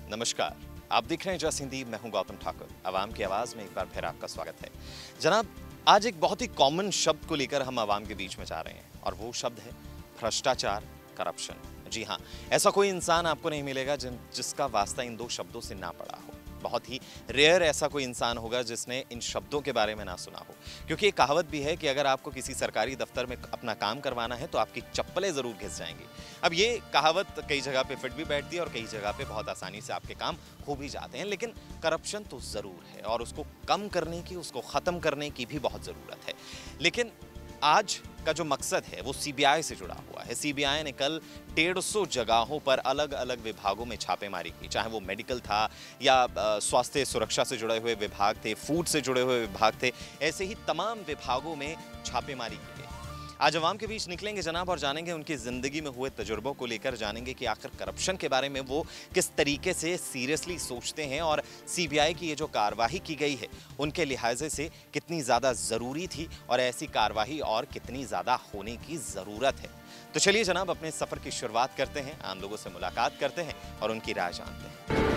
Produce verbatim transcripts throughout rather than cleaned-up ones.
नमस्कार, आप देख रहे हैं जस हिंदी। मैं हूं गौतम ठाकुर। आवाम की आवाज में एक बार फिर आपका स्वागत है। जनाब, आज एक बहुत ही कॉमन शब्द को लेकर हम आवाम के बीच में जा रहे हैं और वो शब्द है भ्रष्टाचार, करप्शन। जी हाँ, ऐसा कोई इंसान आपको नहीं मिलेगा जिन जिसका वास्ता इन दो शब्दों से ना पड़ा हो। बहुत ही रेयर ऐसा कोई इंसान होगा जिसने इन शब्दों के बारे में ना सुना हो, क्योंकि एक कहावत भी है कि अगर आपको किसी सरकारी दफ्तर में अपना काम करवाना है तो आपकी चप्पलें जरूर घिस जाएंगी। अब ये कहावत कई जगह पे फिट भी बैठती है और कई जगह पे बहुत आसानी से आपके काम हो भी जाते हैं, लेकिन करप्शन तो जरूर है और उसको कम करने की, उसको खत्म करने की भी बहुत जरूरत है। लेकिन आज का जो मकसद है वो सीबीआई से जुड़ा हुआ है। सीबीआई ने कल डेढ़ सौ जगहों पर अलग अलग विभागों में छापेमारी की, चाहे वो मेडिकल था या स्वास्थ्य सुरक्षा से जुड़े हुए विभाग थे, फूड से जुड़े हुए विभाग थे, ऐसे ही तमाम विभागों में छापेमारी की गई। आज अवाम के बीच निकलेंगे जनाब और जानेंगे उनकी ज़िंदगी में हुए तजुर्बों को लेकर, जानेंगे कि आखिर करप्शन के बारे में वो किस तरीके से सीरियसली सोचते हैं और सीबीआई की ये जो कार्रवाई की गई है उनके लिहाजे से कितनी ज़्यादा ज़रूरी थी और ऐसी कार्रवाई और कितनी ज़्यादा होने की ज़रूरत है। तो चलिए जनाब, अपने सफ़र की शुरुआत करते हैं, आम लोगों से मुलाकात करते हैं और उनकी राय जानते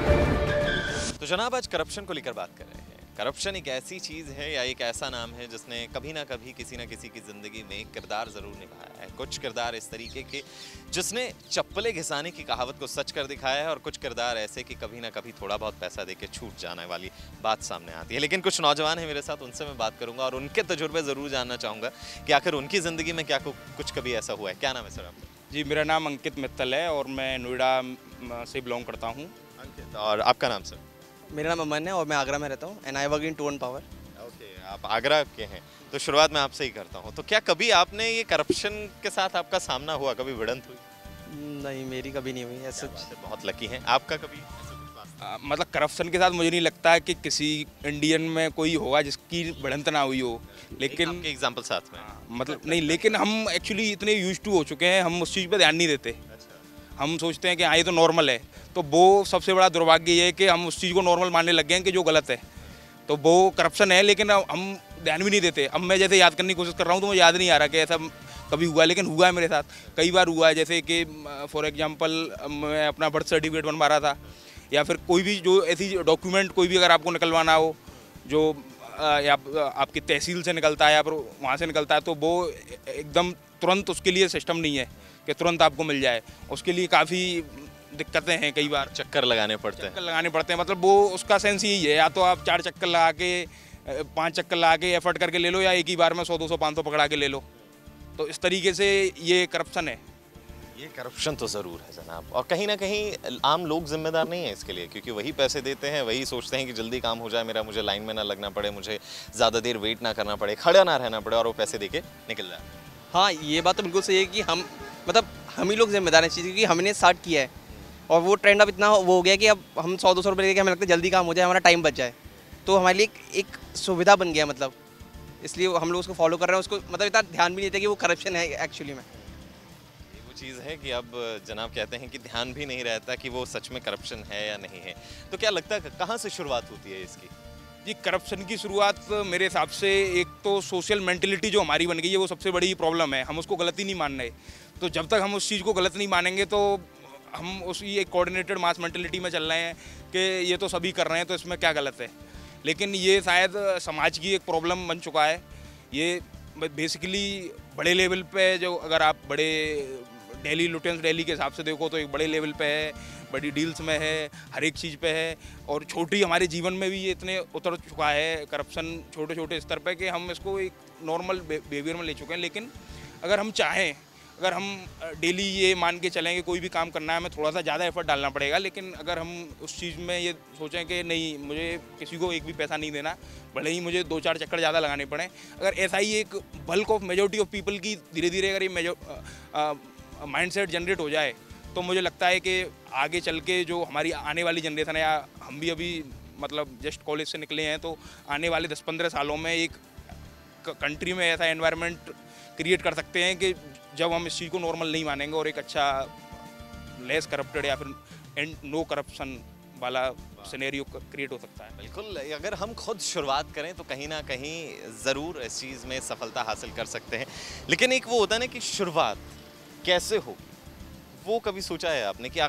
हैं। तो जनाब, आज करप्शन को लेकर बात कर रहे हैं। करप्शन एक ऐसी चीज़ है या एक ऐसा नाम है जिसने कभी ना कभी किसी ना किसी की ज़िंदगी में किरदार ज़रूर निभाया है। कुछ किरदार इस तरीके के जिसने चप्पलें घिसाने की कहावत को सच कर दिखाया है और कुछ किरदार ऐसे कि कभी ना कभी थोड़ा बहुत पैसा दे के छूट जाने वाली बात सामने आती है। लेकिन कुछ नौजवान हैं मेरे साथ, उनसे मैं बात करूँगा और उनके तजुर्बे ज़रूर जानना चाहूँगा कि आखिर उनकी ज़िंदगी में क्या कुछ कभी ऐसा हुआ है। क्या नाम है सर आपका? जी, मेरा नाम अंकित मित्तल है और मैं नोएडा से बिलोंग करता हूँ। अंकित, और आपका नाम सर? मेरा नाम अमन है और मैं आगरा में रहता हूँ and I work in Torrent Power. Okay, आप आगरा के हैं, तो शुरुआत में आपसे ही करता हूँ। तो क्या कभी आपने ये करप्शन के साथ आपका सामना हुआ, कभी भिड़ंत हुई? नहीं, मेरी कभी नहीं हुई ऐसा। बहुत लकी हैं। आपका कभी ऐसा कुछ वास्ता? आ, मतलब करप्शन के साथ मुझे नहीं लगता है कि किसी इंडियन में कोई होगा जिसकी भिड़ंत ना हुई हो, लेकिन आपके एग्जांपल साथ में। आ, मतलब नहीं, लेकिन हम एक्चुअली इतने यूज्ड टू हो चुके हैं, हम उस चीज़ पे ध्यान नहीं देते। हम सोचते हैं कि हाँ ये तो नॉर्मल है, तो वो सबसे बड़ा दुर्भाग्य ये है कि हम उस चीज़ को नॉर्मल मानने लग गए हैं कि जो गलत है, तो वो करप्शन है, लेकिन हम ध्यान भी नहीं देते। अब मैं जैसे याद करने की कोशिश कर रहा हूँ तो मुझे याद नहीं आ रहा कि ऐसा कभी हुआ है, लेकिन हुआ है मेरे साथ, कई बार हुआ है। जैसे कि फॉर एग्जांपल मैं अपना बर्थ सर्टिफिकेट बनवा रहा था या फिर कोई भी जो ऐसी डॉक्यूमेंट कोई भी अगर आपको निकलवाना हो जो या आपकी तहसील से निकलता है या फिर वहाँ से निकलता है, तो वो एकदम तुरंत उसके लिए सिस्टम नहीं है कि तुरंत आपको मिल जाए। उसके लिए काफ़ी दिक्कतें हैं, कई बार चक्कर लगाने पड़ते हैं चक्कर लगाने पड़ते हैं मतलब वो उसका सेंस यही है, या तो आप चार चक्कर लगा के, पांच चक्कर लगा के एफर्ट करके ले लो, या एक ही बार में सौ दो सौ पाँच सौ पकड़ा के ले लो। तो इस तरीके से ये करप्शन है। ये करप्शन तो ज़रूर है जनाब, और कहीं ना कहीं आम लोग जिम्मेदार नहीं है इसके लिए, क्योंकि वही पैसे देते हैं, वही सोचते हैं कि जल्दी काम हो जाए मेरा, मुझे लाइन में ना लगना पड़े, मुझे ज़्यादा देर वेट ना करना पड़े, खड़ा ना रहना पड़े, और वो पैसे दे के निकल जाए। हाँ, ये बात तो बिल्कुल सही है कि हम मतलब हम ही लोग जिम्मेदार हैं इस चीज़ की, क्योंकि हमने स्टार्ट किया है और वो ट्रेंड अब इतना वो हो गया कि अब हम सौ दो सौ रुपये लेके हमें लगता है जल्दी काम हो जाए, हमारा टाइम बच जाए, तो हमारे लिए एक, एक सुविधा बन गया, मतलब इसलिए हम लोग उसको फॉलो कर रहे हैं। उसको मतलब इतना ध्यान भी नहीं देते कि वो करप्शन है एक्चुअली में। ये वो चीज़ है कि अब जनाब कहते हैं कि ध्यान भी नहीं रहता कि वो सच में करप्शन है या नहीं है। तो क्या लगता है कहाँ से शुरुआत होती है इसकी? जी, करप्शन की शुरुआत मेरे हिसाब से एक तो सोशल मेंटलिटी जो हमारी बन गई है वो सबसे बड़ी प्रॉब्लम है। हम उसको गलत ही नहीं मान रहे, तो जब तक हम उस चीज़ को गलत नहीं मानेंगे तो हम उसी एक कोऑर्डिनेटेड मास मेंटलिटी में चल रहे हैं कि ये तो सभी कर रहे हैं तो इसमें क्या गलत है। लेकिन ये शायद समाज की एक प्रॉब्लम बन चुका है। ये बेसिकली बड़े लेवल पे, जो अगर आप बड़े डेली लुटेंस डेली के हिसाब से देखो तो एक बड़े लेवल पे है, बड़ी डील्स में है, हर एक चीज़ पे है, और छोटी हमारे जीवन में भी ये इतने उतर चुका है करप्शन छोटे छोटे स्तर पे कि हम इसको एक नॉर्मल बिहेवियर में ले चुके हैं। लेकिन अगर हम चाहें, अगर हम डेली ये मान के चलें कि कोई भी काम करना है हमें थोड़ा सा ज़्यादा एफर्ट डालना पड़ेगा, लेकिन अगर हम उस चीज़ में ये सोचें कि नहीं मुझे किसी को एक भी पैसा नहीं देना, भले ही मुझे दो चार चक्कर ज़्यादा लगाने पड़ें, अगर ऐसा ही एक bulk of majority of people की धीरे धीरे अगर ये मेजो माइंडसेट जनरेट हो जाए, तो मुझे लगता है कि आगे चल के जो हमारी आने वाली जनरेशन है, या हम भी अभी मतलब जस्ट कॉलेज से निकले हैं, तो आने वाले दस पंद्रह सालों में एक कंट्री में ऐसा एनवायरनमेंट क्रिएट कर सकते हैं कि जब हम इस चीज़ को नॉर्मल नहीं मानेंगे और एक अच्छा लेस करप्टेड या फिर एंड नो करप्शन वाला सिनेरियो क्रिएट हो सकता है। बिल्कुल, अगर हम खुद शुरुआत करें तो कहीं ना कहीं ज़रूर इस चीज़ में सफलता हासिल कर सकते हैं। लेकिन एक वो होता है ना कि शुरुआत कैसे हो, वो कभी सोचा है आपने कि आखिर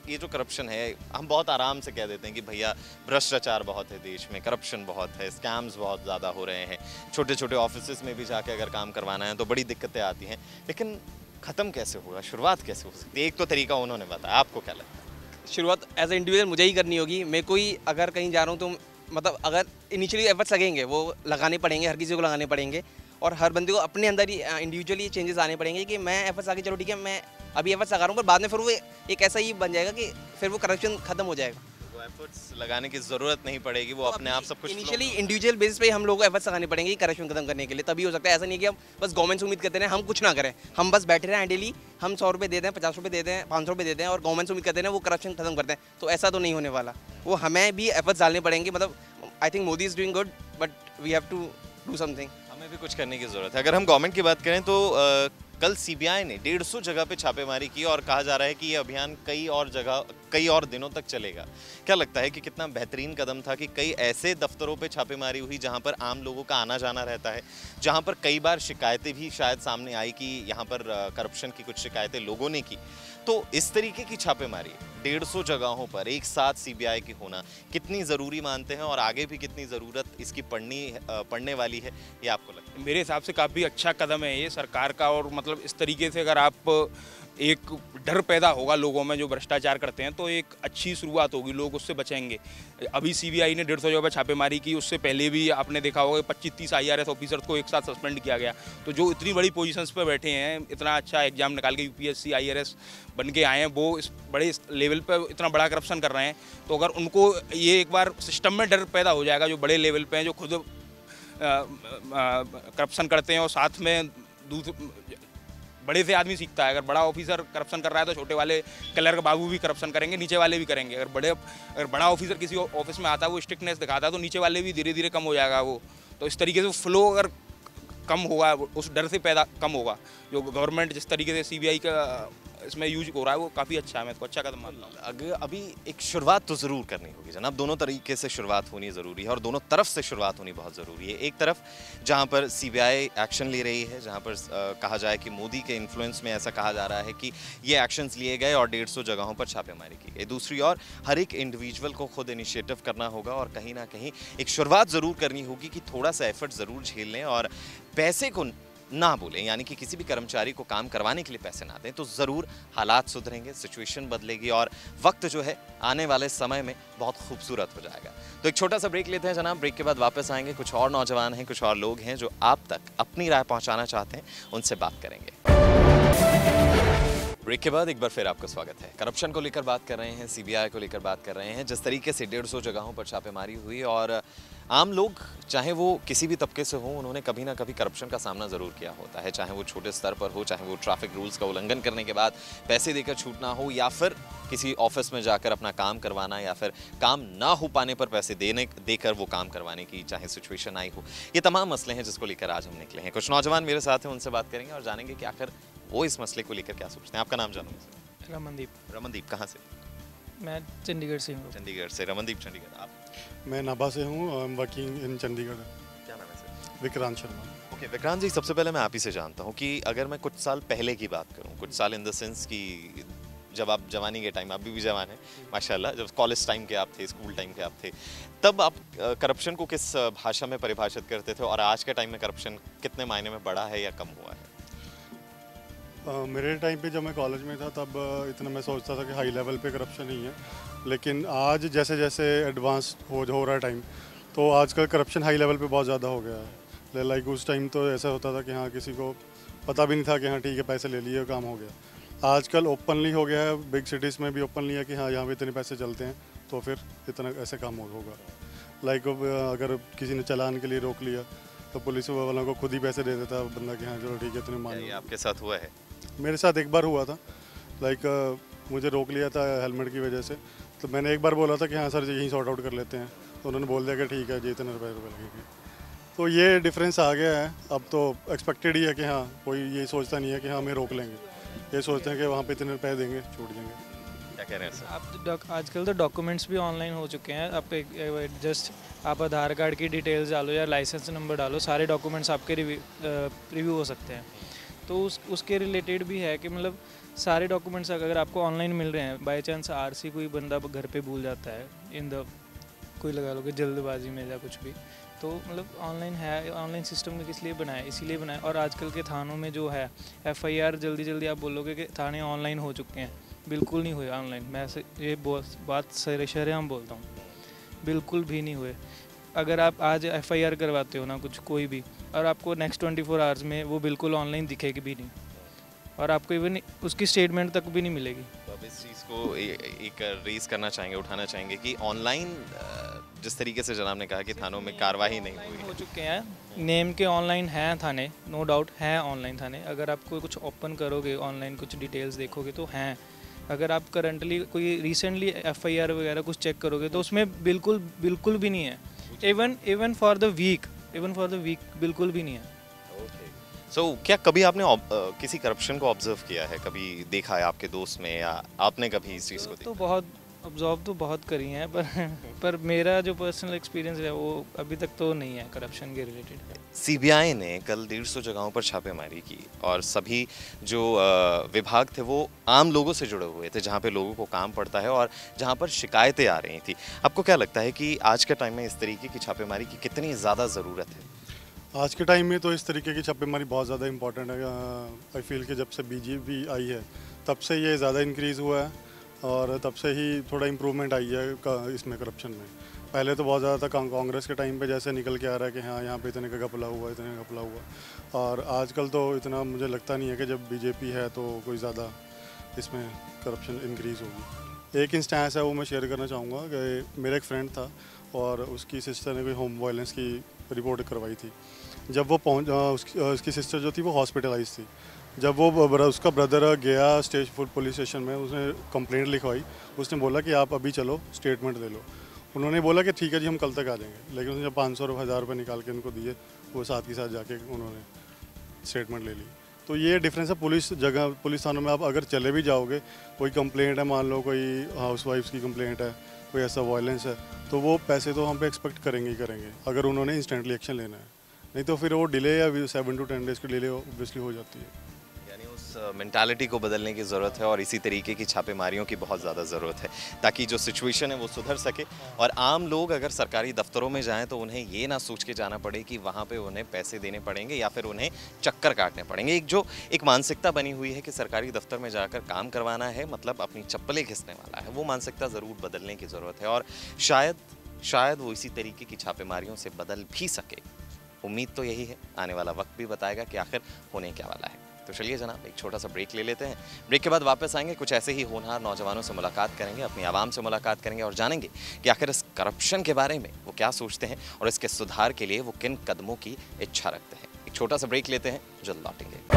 ये जो करप्शन है, हम बहुत आराम से कह देते हैं कि भैया भ्रष्टाचार बहुत है देश में, करप्शन बहुत है, स्कैम्स बहुत ज़्यादा हो रहे हैं, छोटे छोटे ऑफिस में भी जाके अगर काम करवाना है तो बड़ी दिक्कतें आती हैं, लेकिन ख़त्म कैसे होगा, शुरुआत कैसे हो सकती है? एक तो तरीका उन्होंने बताया, आपको क्या लगता है? शुरुआत एज ए इंडिविजुअल मुझे ही करनी होगी। मैं कोई अगर कहीं जा रहा हूँ तो मतलब अगर इनिशियली एफर्ट्स लगेंगे, वो लगाने पड़ेंगे, हर किसी को लगाने पड़ेंगे, और हर बंदे को अपने अंदर ही इंडिविजुअली चेंजेस आने पड़ेंगे कि मैं एफर्ट्स आगे, चलो ठीक है मैं अभी एफर्ट्स लगा रहा हूँ, पर बाद में फिर वो एक ऐसा ही बन जाएगा कि फिर वो करप्शन खत्म हो जाएगा। वो एफर्ट्स लगाने की ज़रूरत नहीं पड़ेगी, वो अपने आप सब कुछ इनिशियली इंडिविजुअल बेसिस पे हम लोग को एफर्ट्स लगाने पड़ेंगे करप्शन खत्म करने के लिए, तभी हो सकता है। ऐसा नहीं कि हम बस गवर्नमेंट से उम्मीद करते हैं हम कुछ ना करें, हम बस बैठे रहें डेली, हम सौ रुपये दे दें, पचास रुपये दे दें, पाँच सौ रुपये दे दें और गवर्नमेंट से उम्मीद करते हैं वो करप्शन खत्म करते हैं, तो ऐसा तो नहीं होने वाला। वो हमें भी एफर्ट्स डालने पड़ेंगे। मतलब I think Modi is doing good, but we have to do something. हमें भी कुछ करने की ज़रूरत है। अगर हम गवर्नमेंट की बात करें तो आ, कल सीबीआई ने डेढ़ सौ जगह पे छापेमारी की और कहा जा रहा है कि ये अभियान कई और जगह कई और दिनों तक चलेगा। क्या लगता है कि कितना बेहतरीन कदम था कि कई ऐसे दफ्तरों पे छापेमारी हुई जहां पर आम लोगों का आना जाना रहता है, जहां पर कई बार शिकायतें भी शायद सामने आई कि यहाँ पर करप्शन की कुछ शिकायतें लोगों ने की। तो इस तरीके की छापेमारी डेढ़ सौ जगहों पर एक साथ सीबीआई की होना कितनी ज़रूरी मानते हैं और आगे भी कितनी ज़रूरत इसकी पड़नी पड़ने वाली है, ये आपको लगता है? मेरे हिसाब से काफ़ी अच्छा कदम है ये सरकार का। और मतलब इस तरीके से अगर आप एक डर पैदा होगा लोगों में जो भ्रष्टाचार करते हैं, तो एक अच्छी शुरुआत होगी, लोग उससे बचेंगे। अभी सीबीआई ने डेढ़ सौ जगह पर छापेमारी की, उससे पहले भी आपने देखा होगा पच्चीस तीस आईआरएस ऑफिसर्स को एक साथ सस्पेंड किया गया। तो जो इतनी बड़ी पोजीशंस पर बैठे हैं, इतना अच्छा एग्जाम निकाल के यूपीएससी आईआरएस बन के आए हैं, वो इस बड़े लेवल पर इतना बड़ा करप्शन कर रहे हैं, तो अगर उनको ये एक बार सिस्टम में डर पैदा हो जाएगा, जो बड़े लेवल पे हैं, जो खुद करप्शन करते हैं और साथ में दूसरे बड़े से आदमी सीखता है। अगर बड़ा ऑफिसर करप्शन कर रहा है तो छोटे वाले क्लर्क बाबू भी करप्शन करेंगे, नीचे वाले भी करेंगे। अगर बड़े अगर बड़ा ऑफिसर किसी ऑफिस में आता है, वो स्ट्रिक्टनेस दिखाता है, तो नीचे वाले भी धीरे धीरे कम हो जाएगा वो। तो इस तरीके से फ्लो अगर कम होगा, उस डर से पैदा कम होगा। जो गवर्नमेंट जिस तरीके से सीबीआई का इसमें यूज हो रहा है वो काफ़ी अच्छा है, मैं इसको अच्छा कदम मानता हूँ। अगर अभी एक शुरुआत तो ज़रूर करनी होगी जनाब, दोनों तरीके से शुरुआत होनी ज़रूरी है और दोनों तरफ से शुरुआत होनी बहुत ज़रूरी है। एक तरफ जहाँ पर सीबीआई एक्शन ले रही है, जहाँ पर आ, कहा जाए कि मोदी के इन्फ्लुएंस में ऐसा कहा जा रहा है कि ये एक्शंस लिए गए और डेढ़ सौ जगहों पर छापेमारी की गई। दूसरी ओर हर एक इंडिविजुअल को खुद इनिशिएटिव करना होगा और कहीं ना कहीं एक शुरुआत ज़रूर करनी होगी कि थोड़ा सा एफर्ट ज़रूर झेल लें और पैसे को ना बोलें, यानी कि किसी भी कर्मचारी को काम करवाने के लिए पैसे ना दें, तो ज़रूर हालात सुधरेंगे, सिचुएशन बदलेगी और वक्त जो है आने वाले समय में बहुत खूबसूरत हो जाएगा। तो एक छोटा सा ब्रेक लेते हैं जनाब, ब्रेक के बाद वापस आएंगे। कुछ और नौजवान हैं, कुछ और लोग हैं जो आप तक अपनी राय पहुंचाना चाहते हैं, उनसे बात करेंगे। ब्रेक के बाद एक बार फिर आपका स्वागत है। करप्शन को लेकर बात कर रहे हैं, सीबीआई को लेकर बात कर रहे हैं। जिस तरीके से डेढ़ सौ जगहों पर छापेमारी हुई और आम लोग चाहे वो किसी भी तबके से हों, उन्होंने कभी ना कभी करप्शन का सामना ज़रूर किया होता है, चाहे वो छोटे स्तर पर हो, चाहे वो ट्रैफिक रूल्स का उल्लंघन करने के बाद पैसे देकर छूटना हो, या फिर किसी ऑफिस में जाकर अपना काम करवाना, या फिर काम ना हो पाने पर पैसे देने देकर वो काम करवाने की चाहे सिचुएशन आई हो। ये तमाम मसले हैं जिसको लेकर आज हम निकले हैं। कुछ नौजवान मेरे साथ हैं, उनसे बात करेंगे और जानेंगे कि आखिर वो इस मसले को लेकर क्या सोचते हैं। आपका नाम जानूंगा? रमनदीप। रमनदीप, कहाँ से? मैं चंडीगढ़ से हूँ। चंडीगढ़ से। रमनदीप चंडीगढ़। आप? मैं नाभा से हूँ, I am working in Chandigarh. क्या नाम है सर? विक्रांत शर्मा। ओके विक्रांत जी, सबसे पहले मैं आप ही से जानता हूँ कि अगर मैं कुछ साल पहले की बात करूँ, कुछ साल इन द सेंस कि जब आप जवानी के टाइम, आप भी, भी जवान हैं माशाल्लाह, जब कॉलेज टाइम के आप थे, स्कूल टाइम के आप थे, तब आप करप्शन को किस भाषा में परिभाषित करते थे और आज के टाइम में करप्शन कितने मायने में बढ़ा है या कम हुआ है? uh, मेरे टाइम पे जब मैं कॉलेज में था तब इतना मैं सोचता था कि हाई लेवल पे करप्शन ही है, लेकिन आज जैसे जैसे एडवांस हो हो रहा है टाइम, तो आजकल करप्शन हाई लेवल पे बहुत ज़्यादा हो गया है। लाइक उस टाइम तो ऐसा होता था कि हाँ किसी को पता भी नहीं था कि हाँ ठीक है पैसे ले लिए काम हो गया। आजकल ओपनली हो गया है, बिग सिटीज़ में भी ओपनली है कि हाँ यहाँ पे इतने पैसे चलते हैं तो फिर इतना ऐसे काम होगा। लाइक अगर किसी ने चालान के लिए रोक लिया तो पुलिस वालों को खुद ही पैसे दे देता बंदा कि हाँ चलो ठीक है इतने मान। ये आपके साथ हुआ है? मेरे साथ एक बार हुआ था। लाइक मुझे रोक लिया था हेलमेट की वजह से, तो मैंने एक बार बोला था कि हाँ सर यहीं सॉर्ट आउट कर लेते हैं, तो उन्होंने बोल दिया कि ठीक है जी इतने रुपये रुपये लगेंगे। तो ये डिफरेंस आ गया है। अब तो एक्सपेक्टेड ही है कि हाँ कोई ये सोचता नहीं है कि हाँ हमें रोक लेंगे, ये सोचते हैं कि वहाँ पे इतने रुपये देंगे छूट जाएंगे। क्या कह रहे हैं सर? आप आजकल तो डॉक्यूमेंट्स भी ऑनलाइन हो चुके हैं। आप एक जस्ट आप आधार कार्ड की डिटेल्स डालो या लाइसेंस नंबर डालो, सारे डॉक्यूमेंट्स आपके रिव्यू रिव्यू हो सकते हैं। तो उस उसके रिलेटेड भी है कि मतलब सारे डॉक्यूमेंट्स अगर आपको ऑनलाइन मिल रहे हैं, बाय चांस आरसी कोई बंदा घर पे भूल जाता है, इन द कोई लगा लो कि जल्दबाजी में या कुछ भी, तो मतलब ऑनलाइन है, ऑनलाइन सिस्टम किस लिए बनाया, इसीलिए बनाया। और आजकल के थानों में जो है एफआईआर जल्दी जल्दी आप बोलोगे कि थाने ऑनलाइन हो चुके हैं, बिल्कुल नहीं हुए ऑनलाइन। मैं से ये बात सरेआम बोलता हूँ, बिल्कुल भी नहीं हुए। अगर आप आज एफआईआर करवाते हो ना कुछ कोई भी, और आपको नेक्स्ट ट्वेंटी फोर आवर्स में वो बिल्कुल ऑनलाइन दिखेगी भी नहीं, और आपको इवन उसकी स्टेटमेंट तक भी नहीं मिलेगी। तो अब इस चीज़ को ए, एक रेस करना चाहेंगे, उठाना चाहेंगे कि ऑनलाइन जिस तरीके से जनाब ने कहा कि थानों में कार्रवाई नहीं हुई हो चुके हैं, नेम के ऑनलाइन हैं थाने, नो डाउट हैं ऑनलाइन थाने। अगर आप कोई कुछ ओपन करोगे ऑनलाइन, कुछ डिटेल्स देखोगे तो हैं। अगर आप करंटली कोई रिसेंटली एफआईआर वगैरह कुछ चेक करोगे तो उसमें बिल्कुल बिल्कुल भी नहीं है। Even even for the week even for the week बिल्कुल भी नहीं है। सो so, क्या कभी आपने uh, किसी करप्शन को ऑब्जर्व किया है, कभी देखा है आपके दोस्त में, या आपने कभी इस चीज़ को देखा? तो बहुत ऑब्जर्व तो बहुत करी हैं, पर पर मेरा जो पर्सनल एक्सपीरियंस है वो अभी तक तो नहीं है करप्शन के रिलेटेड। सीबीआई ने कल डेढ़ सौ जगहों पर छापेमारी की और सभी जो uh, विभाग थे वो आम लोगों से जुड़े हुए थे, जहाँ पे लोगों को काम पड़ता है और जहाँ पर शिकायतें आ रही थी। आपको क्या लगता है कि आज के टाइम में इस तरीके की छापेमारी की कितनी ज़्यादा ज़रूरत है? आज के टाइम में तो इस तरीके की छापेमारी बहुत ज़्यादा इंपॉर्टेंट है। आई फील कि जब से बीजेपी आई है तब से ये ज़्यादा इंक्रीज़ हुआ है और तब से ही थोड़ा इम्प्रूवमेंट आई है इसमें करप्शन में। पहले तो बहुत ज़्यादा था, कांग्रेस के टाइम पे जैसे निकल के आ रहा है कि हाँ यहाँ पे इतने का घपला हुआ, इतने का घपला हुआ, और आजकल तो इतना मुझे लगता नहीं है कि जब बीजेपी है तो कोई ज़्यादा इसमें करप्शन इंक्रीज़ होगी। एक इंस्टेंस है वो मैं शेयर करना चाहूँगा कि मेरा एक फ्रेंड था और उसकी सिस्टर ने कोई होम वायलेंस की रिपोर्ट करवाई थी। जब वो पहुँच उसकी, उसकी सिस्टर जो थी वो हॉस्पिटलाइज थी। जब वो उसका ब्रदर गया स्टेज पुलिस स्टेशन में, उसने कंप्लेंट लिखवाई। उसने बोला कि आप अभी चलो स्टेटमेंट दे लो। उन्होंने बोला कि ठीक है जी हम कल तक आ जाएंगे, लेकिन उसने जब पाँच सौ हज़ार रुपये निकाल के उनको दिए, वो साथ के साथ जाके उन्होंने स्टेटमेंट ले ली। तो ये डिफरेंस है। पुलिस जगह पुलिस थानों में आप अगर चले भी जाओगे, कोई कंप्लेंट है, मान लो कोई हाउस वाइफ्स की कंप्लेंट है, कोई ऐसा वायलेंस है, तो वो पैसे तो हम पे एक्सपेक्ट करेंगे ही करेंगे अगर उन्होंने इंस्टेंटली एक्शन लेना है। नहीं तो फिर वो डिले या सेवन टू टेन डेज़ की डिले ऑब्वियसली हो जाती है। यानी उस मेंटालिटी को बदलने की ज़रूरत है और इसी तरीके की छापेमारियों की बहुत ज़्यादा ज़रूरत है ताकि जो सिचुएशन है वो सुधर सके और आम लोग अगर सरकारी दफ्तरों में जाएं तो उन्हें ये ना सोच के जाना पड़े कि वहाँ पे उन्हें पैसे देने पड़ेंगे या फिर उन्हें चक्कर काटने पड़ेंगे। एक जो एक मानसिकता बनी हुई है कि सरकारी दफ्तर में जाकर काम करवाना है मतलब अपनी चप्पलें घिसने वाला है, वो मानसिकता ज़रूर बदलने की ज़रूरत है और शायद शायद वो इसी तरीके की छापेमारियों से बदल भी सके। उम्मीद तो यही है, आने वाला वक्त भी बताएगा कि आखिर होने क्या वाला है। तो चलिए जनाब एक छोटा सा ब्रेक ले लेते हैं। ब्रेक के बाद वापस आएंगे, कुछ ऐसे ही होनहार नौजवानों से मुलाकात करेंगे, अपनी आवाम से मुलाकात करेंगे और जानेंगे कि आखिर इस करप्शन के बारे में वो क्या सोचते हैं और इसके सुधार के लिए वो किन कदमों की इच्छा रखते हैं। एक छोटा सा ब्रेक लेते हैं, जल्द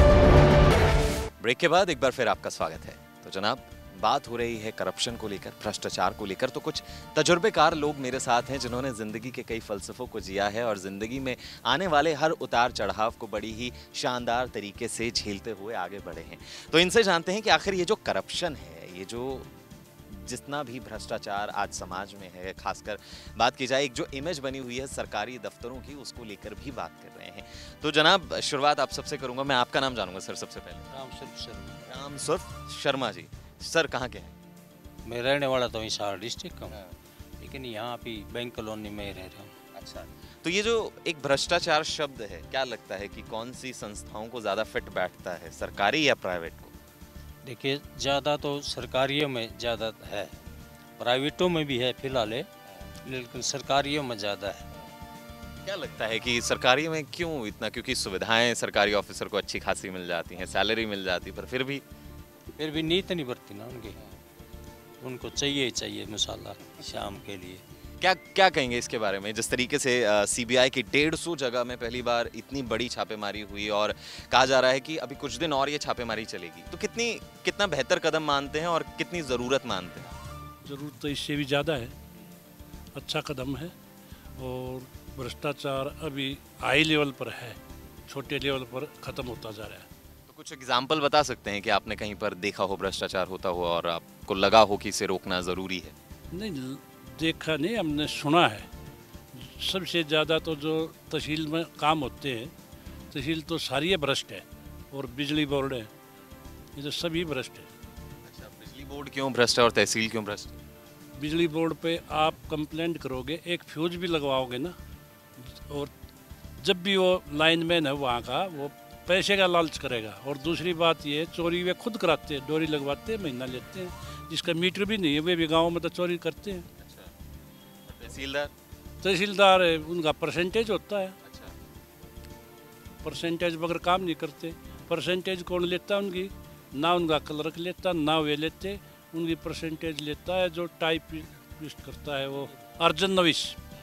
लौटेंगे। ब्रेक के बाद एक बार फिर आपका स्वागत है। तो जनाब बात हो रही है करप्शन को लेकर, भ्रष्टाचार को लेकर। तो कुछ तजुर्बेकार लोग मेरे साथ हैं जिन्होंने ज़िंदगी के कई फ़लसफ़ों को जिया है और ज़िंदगी में आने वाले हर उतार चढ़ाव को बड़ी ही शानदार तरीके से झेलते हुए आगे बढ़े हैं। तो इनसे जानते हैं कि आखिर ये जो करप्शन है, ये जो जितना भी भ्रष्टाचार आज समाज में है, खासकर बात की जाए एक जो इमेज बनी हुई है सरकारी दफ्तरों की, उसको लेकर भी बात कर रहे हैं। तो जनाब शुरुआत आप सबसे करूँगा, मैं आपका नाम जानूँगा सर सबसे पहले। राम सुर्फ शर्मा। राम सुर्फ शर्मा जी। सर कहाँ के हैं? मैं रहने वाला तो हिसार डिस्ट्रिक्ट का हूँ, लेकिन यहाँ भी बैंक कॉलोनी में रह रहा हूँ। अच्छा, तो ये जो एक भ्रष्टाचार शब्द है, क्या लगता है कि कौन सी संस्थाओं को ज़्यादा फिट बैठता है, सरकारी या प्राइवेट को? देखिए ज़्यादा तो सरकारियों में ज़्यादा है, प्राइवेटों में भी है फिलहाल है, लेकिन सरकारियों में ज़्यादा है। क्या लगता है कि सरकारी में क्यों इतना? क्योंकि सुविधाएं सरकारी ऑफिसर को अच्छी खासी मिल जाती हैं, सैलरी मिल जाती है, पर फिर भी फिर भी नीयत नहीं बढ़ती ना उनकी, उनको चाहिए ही चाहिए मसाला शाम के लिए। क्या क्या कहेंगे इसके बारे में, जिस तरीके से सीबीआई की डेढ़ सौ जगह में पहली बार इतनी बड़ी छापेमारी हुई और कहा जा रहा है कि अभी कुछ दिन और ये छापेमारी चलेगी, तो कितनी कितना बेहतर कदम मानते हैं और कितनी ज़रूरत मानते हैं? ज़रूरत तो इससे भी ज़्यादा है, अच्छा कदम है। और भ्रष्टाचार अभी हाई लेवल पर है, छोटे लेवल पर ख़त्म होता जा रहा है। कुछ एग्जाम्पल बता सकते हैं कि आपने कहीं पर देखा हो भ्रष्टाचार होता हो और आपको लगा हो कि इसे रोकना ज़रूरी है? नहीं देखा नहीं, हमने सुना है। सबसे ज़्यादा तो जो तहसील में काम होते हैं, तहसील तो सारी भ्रष्ट है और बिजली बोर्ड है, ये तो सभी भ्रष्ट है। बोर्ड क्यों भ्रष्ट है और तहसील क्यों भ्रष्ट है? बिजली बोर्ड पे आप कंप्लेंट करोगे, एक फ्यूज भी लगवाओगे ना, और जब भी वो लाइनमैन है वहाँ का, वो पैसे का लालच करेगा। और दूसरी बात ये, चोरी वे खुद कराते हैं, डोरी लगवाते हैं, महीना लेते हैं, जिसका मीटर भी नहीं है वे भी गाँव में तो चोरी करते हैं। तहसीलदार तहसीलदार है, उनका परसेंटेज होता है, अच्छा, परसेंटेज बगैर काम नहीं करते। परसेंटेज कौन लेता है उनकी? ना उनका क्लर्क लेता, ना वे लेते, उनकी परसेंटेज लेता है जो टाइपिस्ट करता है, वो अर्जन नविश,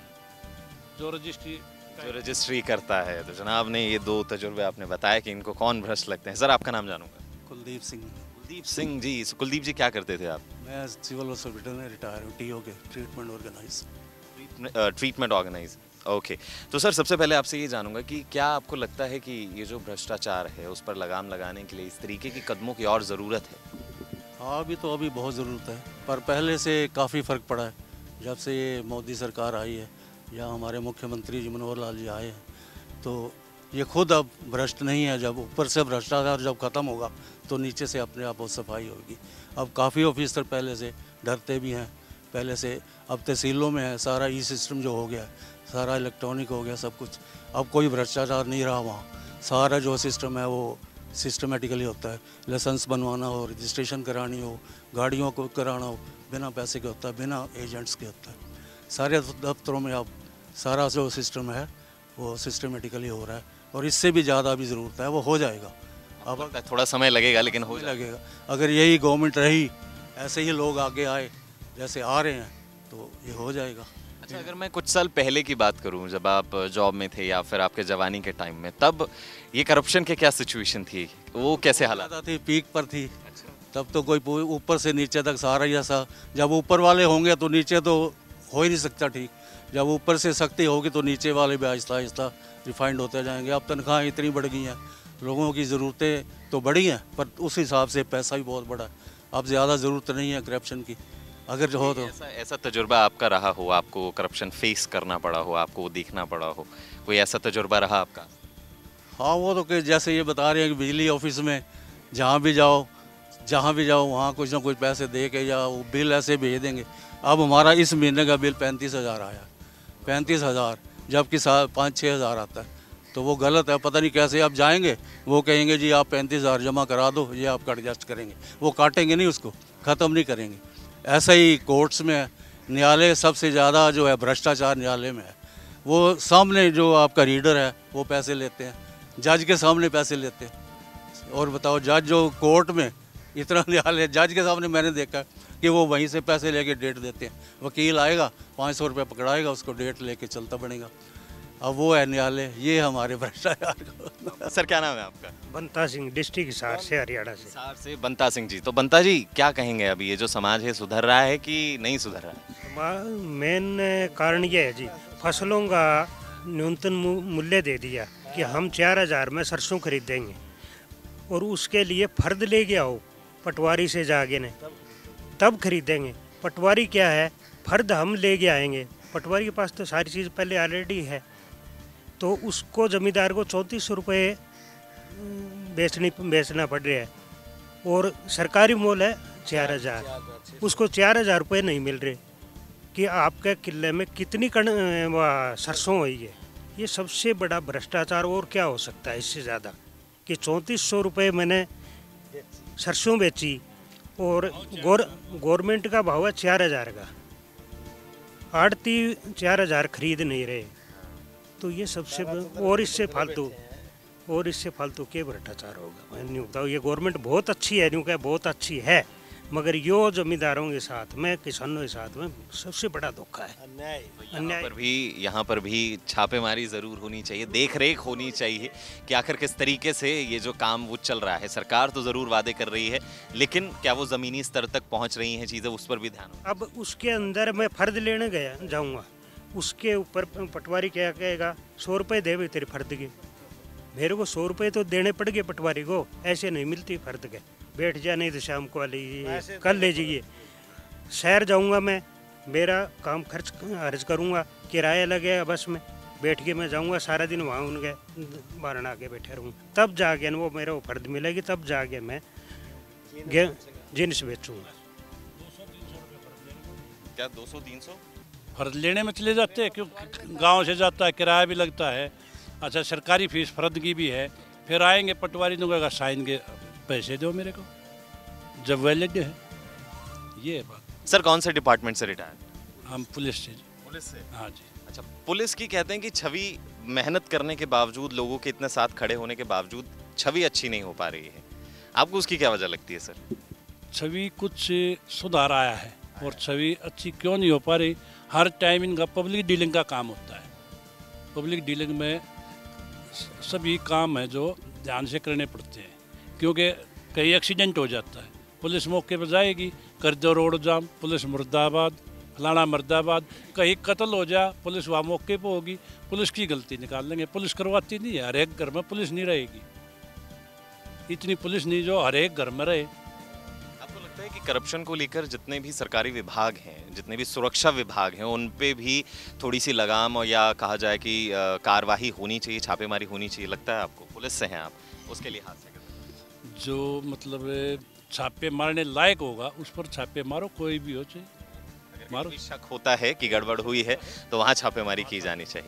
जो रजिस्ट्री जो रजिस्ट्री करता है। तो जनाब ने ये दो तजुर्बे आपने बताया कि इनको कौन भ्रष्ट लगते हैं। सर आपका नाम जानूंगा? कुलदीप सिंह। कुलदीप सिंह जी। सो कुलदीप जी क्या करते थे आप? मैं सिविल हॉस्पिटल में रिटायर हूँ, टी ओ के, treatment organise. Treatment organise, okay. तो सर सबसे पहले आपसे ये जानूंगा कि क्या आपको लगता है कि ये जो भ्रष्टाचार है उस पर लगाम लगाने के लिए इस तरीके की कदमों की और ज़रूरत है? हाँ, अभी तो अभी बहुत ज़रूरत है, पर पहले से काफ़ी फ़र्क पड़ा है। जब से ये मोदी सरकार आई है या हमारे मुख्यमंत्री जी मनोहर लाल जी आए हैं, तो ये खुद अब भ्रष्ट नहीं है। जब ऊपर से भ्रष्टाचार जब ख़त्म होगा तो नीचे से अपने आप वो सफाई होगी। अब काफ़ी ऑफिसर पहले से डरते भी हैं, पहले से। अब तहसीलों में है सारा ई सिस्टम जो हो गया है, सारा इलेक्ट्रॉनिक हो गया सब कुछ। अब कोई भ्रष्टाचार नहीं रहा वहाँ। सारा जो सिस्टम है वो सिस्टमेटिकली होता है। लाइसेंस बनवाना हो, रजिस्ट्रेशन करानी हो, गाड़ियों को कराना हो, बिना पैसे के होता है, बिना एजेंट्स के होता है। सारे दफ्तरों में अब सारा जो सिस्टम है वो सिस्टमेटिकली हो रहा है, और इससे भी ज़्यादा भी ज़रूरत है, वो हो जाएगा। अब थोड़ा समय लगेगा लेकिन हो लगेगा। अगर यही गवर्नमेंट रही, ऐसे ही लोग आगे आए जैसे आ रहे हैं, तो ये हो जाएगा। अच्छा, अगर मैं कुछ साल पहले की बात करूं, जब आप जॉब में थे या फिर आपके जवानी के टाइम में, तब ये करप्शन के क्या सिचुएशन थी, वो कैसे हालात थी? पीक पर थी। तब तो कोई ऊपर से नीचे तक सारा ही ऐसा, जब ऊपर वाले होंगे तो नीचे तो हो ही नहीं सकता ठीक। जब ऊपर से सख्ती होगी तो नीचे वाले भी आहिस्ता आहिस्ता रिफाइंड होते जाएंगे। अब तनख्वाहें इतनी बढ़ गई हैं, लोगों की ज़रूरतें तो बढ़ी हैं, पर उस हिसाब से पैसा भी बहुत बढ़ा है। अब ज़्यादा ज़रूरत नहीं है करप्शन की, अगर जो हो तो। ऐसा ऐसा तजुर्बा आपका रहा हो, आपको करप्शन फेस करना पड़ा हो, आपको वो देखना पड़ा हो, कोई ऐसा तजुर्बा रहा आपका? हाँ, वो तो कि जैसे ये बता रहे हैं कि बिजली ऑफिस में जहाँ भी जाओ जहाँ भी जाओ वहाँ कुछ ना कुछ पैसे दे के या वो बिल ऐसे भेज देंगे। अब हमारा इस महीने का बिल पैंतीस हज़ार आया, पैंतीस हज़ार जबकि सा पाँच छः हज़ार आता है, तो वो गलत है। पता नहीं कैसे आप जाएंगे, वो कहेंगे जी आप पैंतीस हज़ार जमा करा दो, ये आपका एडजस्ट करेंगे। वो काटेंगे नहीं, उसको ख़त्म नहीं करेंगे। ऐसा ही कोर्ट्स में है। न्यायालय सबसे ज़्यादा जो है भ्रष्टाचार न्यायालय में है। वो सामने जो आपका रीडर है वो पैसे लेते हैं, जज के सामने पैसे लेते हैं। और बताओ, जज जो कोर्ट में इतना न्यायालय, जज के सामने मैंने देखा कि वो वहीं से पैसे लेके डेट देते हैं। वकील आएगा, पाँच सौ रुपये पकड़ाएगा, उसको डेट लेके चलता बनेगा। अब वो है न्यायालय, ये हमारे भ्रष्टाचार का। सर क्या नाम है आपका? बनता सिंह, डिस्ट्रिक्ट हिसार से, हरियाणा से। हिसार से बनता सिंह जी। तो बनता जी क्या कहेंगे, अभी ये जो समाज है सुधर रहा है कि नहीं सुधर रहा है? मेन कारण ये है जी, फसलों का न्यूनतम मूल्य दे दिया कि हम चार हजार में सरसों खरीदेंगे, और उसके लिए फर्द ले गया हो पटवारी से जाके ने, तब खरीदेंगे। पटवारी क्या है, फर्द हम ले के आएंगे, पटवारी के पास तो सारी चीज़ पहले ऑलरेडी है, तो उसको ज़मींदार को चौंतीस सौ रुपये बेचनी बेचना पड़ रहा है, और सरकारी मोल है चार हज़ार, उसको चार हज़ार रुपये नहीं मिल रहे कि आपके किले में कितनी कण सरसों हुई है। ये सबसे बड़ा भ्रष्टाचार और क्या हो सकता है इससे ज़्यादा, कि चौंतीस सौ रुपये मैंने सरसों बेची और गौर गवर्नमेंट का भाव है चार हज़ार का, आड़ती चार हज़ार खरीद नहीं रहे। तो ये सबसे, और इससे फालतू और इससे फालतू के भ्रष्टाचार होगा। मैं नहीं बताऊँ, ये गवर्नमेंट बहुत अच्छी है, न्यू क्या बहुत अच्छी है, मगर यो जमींदारों के साथ में, किसानों के साथ में सबसे बड़ा धोखा है, अन्याय। यहाँ पर भी यहाँ पर भी छापेमारी ज़रूर होनी चाहिए, देख रेख होनी चाहिए कि आखिर किस तरीके से ये जो काम वो चल रहा है। सरकार तो ज़रूर वादे कर रही है, लेकिन क्या वो ज़मीनी स्तर तक पहुँच रही हैं चीज़ें, उस पर भी ध्यान हो। अब उसके अंदर मैं फर्द लेने गया जाऊँगा, उसके ऊपर पटवारी क्या कहेगा, सौ रुपये दे भी तेरे फर्द के, मेरे को सौ रुपये तो देने पड़ गए पटवारी को, ऐसे नहीं मिलती फर्द के। बैठ जा, नहीं तो शाम को लीजिए, कल ले जाइए। शहर जाऊंगा मैं, मेरा काम खर्च अर्ज करूंगा, किराया लगेगा बस में, बैठ के मैं जाऊंगा सारा दिन वहाँ उनके बारना आके बैठे रहूँगा, तब जाके वो मेरे को फर्द मिलेगी, तब जाके मैं जिन्स बेचूंगा। क्या दो सौ तीन सौ फर्द लेने में चले जाते हैं, क्योंकि गांव से जाता है, किराया भी लगता है। अच्छा सरकारी फीस फर्द की भी है, फिर आएंगे पटवारी ने कहेगा साइन के पैसे दो मेरे को, जब वैलिड है। ये है बात। सर कौन से डिपार्टमेंट से रिटायर? हम पुलिस से। पुलिस से? हाँ जी। अच्छा, पुलिस की कहते हैं कि छवि मेहनत करने के बावजूद, लोगों के इतने साथ खड़े होने के बावजूद छवि अच्छी नहीं हो पा रही है, आपको उसकी क्या वजह लगती है सर? छवि कुछ सुधार आया है, और छवि अच्छी क्यों नहीं हो पा रही? हर टाइम इनका पब्लिक डीलिंग का काम होता है। पब्लिक डीलिंग में सभी काम है जो ध्यान से करने पड़ते हैं, क्योंकि कहीं एक्सीडेंट हो जाता है, पुलिस मौके पर जाएगी, कर दो रोड जाम, पुलिस मुर्दाबाद, फलाना मुर्दाबाद। कहीं कत्ल हो जा, पुलिस वहाँ मौके पर होगी, पुलिस की गलती निकाल लेंगे। पुलिस करवाती नहीं है, हर एक घर में पुलिस नहीं रहेगी, इतनी पुलिस नहीं जो हर एक घर में रहे। आपको लगता है कि करप्शन को लेकर जितने भी सरकारी विभाग हैं, जितने भी सुरक्षा विभाग हैं, उन पे भी थोड़ी सी लगाम और या कहा जाए कि कार्रवाई होनी चाहिए, छापेमारी होनी चाहिए, लगता है आपको? पुलिस से हैं आप, उसके लिहाज से जो मतलब छापे मारने लायक होगा उस पर छापे मारो, कोई भी हो चाहे मारो। शक होता है कि गड़बड़ हुई है तो वहाँ छापेमारी की जानी चाहिए।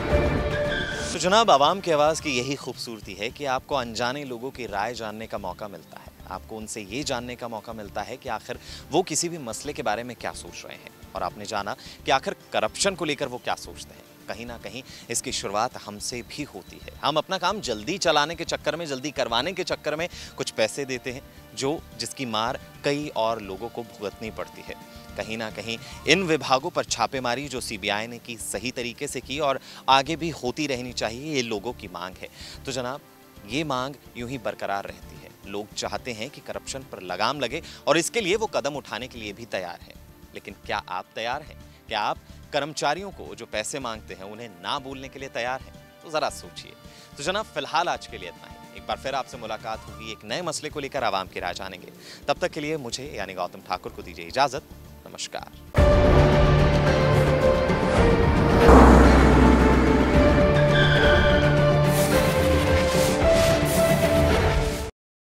तो जनाब, आवाम की आवाज़ की यही खूबसूरती है कि आपको अनजाने लोगों की राय जानने का मौका मिलता है। आपको उनसे ये जानने का मौका मिलता है कि आखिर वो किसी भी मसले के बारे में क्या सोच रहे हैं, और आपने जाना कि आखिर करप्शन को लेकर वो क्या सोचते हैं। कहीं ना कहीं इसकी शुरुआत हमसे भी होती है। हम अपना काम जल्दी चलाने के चक्कर में, जल्दी करवाने के चक्कर में कुछ पैसे देते हैं, जो जिसकी मार कई और लोगों को भुगतनी पड़ती है। कहीं ना कहीं इन विभागों पर छापेमारी जो सीबीआई ने की, सही तरीके से की और आगे भी होती रहनी चाहिए, ये लोगों की मांग है। तो जनाब, ये मांग यूं ही बरकरार रहती है। लोग चाहते हैं कि करप्शन पर लगाम लगे, और इसके लिए वो कदम उठाने के लिए भी तैयार हैं। लेकिन क्या आप तैयार हैं? क्या आप कर्मचारियों को जो पैसे मांगते हैं उन्हें ना बोलने के लिए तैयार हैं? तो ज़रा सोचिए। तो जनाब, फिलहाल आज के लिए इतना ही। एक बार फिर आपसे मुलाकात होगी, एक नए मसले को लेकर आवाम की राय जानेंगे। तब तक के लिए मुझे यानी गौतम ठाकुर को दीजिए इजाज़त। नमस्कार।